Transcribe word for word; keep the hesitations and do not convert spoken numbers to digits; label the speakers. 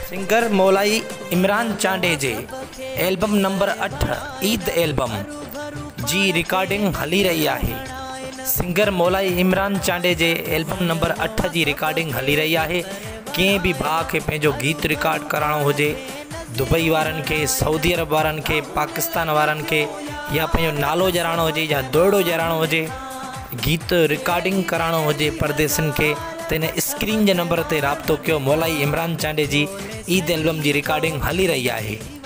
Speaker 1: Singer Maulai Imran Chande जे album number अठ Eid album जी रिकॉर्डिंग हली रही है। सिंगर मौलाई इमरान चांडे जे एल्बम नंबर अठ जी रिकॉर्डिंग हली रही है। कें भी भाउ के पंहिंजो गीत रिकॉर्ड कराणो हुजे, दुबई वारनि खे, सऊदी अरब वारनि खे, पाकिस्तान वारनि खे, या पंहिंजो नालो ॼाणाणो हुजे या दोड़ो ॼाणाणो हुजे, गीत रिकॉर्डिंग कराणो हुजे परदेसनि खे, त इन स्क्रीन जे नंबर ते राब्तो कयो। मौलाई इमरान चांडे जी ईद एल्बम जी रिकॉर्डिंग हली रही है।